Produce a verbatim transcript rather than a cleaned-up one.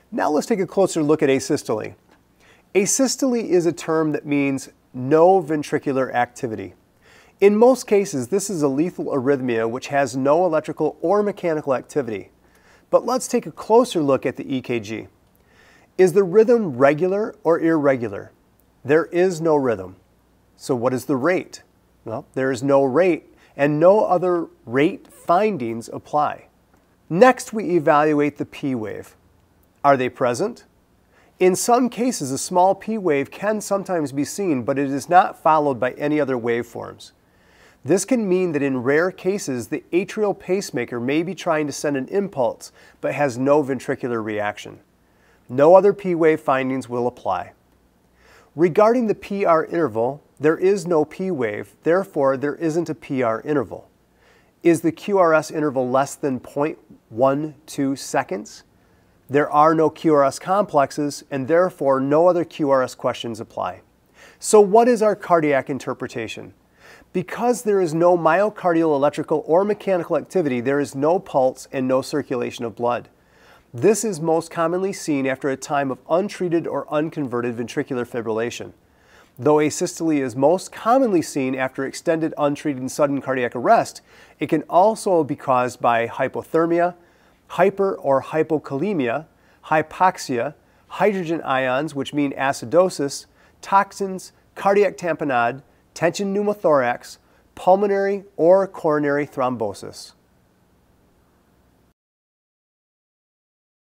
Now let's take a closer look at asystole. Asystole is a term that means no ventricular activity. In most cases, this is a lethal arrhythmia which has no electrical or mechanical activity. But let's take a closer look at the E K G. Is the rhythm regular or irregular? There is no rhythm. So what is the rate? Well, there is no rate, and no other rate findings apply. Next, we evaluate the P wave. Are they present? In some cases, a small P wave can sometimes be seen, but it is not followed by any other waveforms. This can mean that in rare cases, the atrial pacemaker may be trying to send an impulse, but has no ventricular reaction. No other P wave findings will apply. Regarding the P R interval, there is no P wave, therefore there isn't a P R interval. Is the Q R S interval less than zero point one two seconds? There are no Q R S complexes, and therefore no other Q R S questions apply. So what is our cardiac interpretation? Because there is no myocardial electrical or mechanical activity, there is no pulse and no circulation of blood. This is most commonly seen after a time of untreated or unconverted ventricular fibrillation. Though asystole is most commonly seen after extended untreated sudden cardiac arrest, it can also be caused by hypothermia, hyper or hypokalemia, hypoxia, hydrogen ions, which mean acidosis, toxins, cardiac tamponade, tension pneumothorax, pulmonary or coronary thrombosis.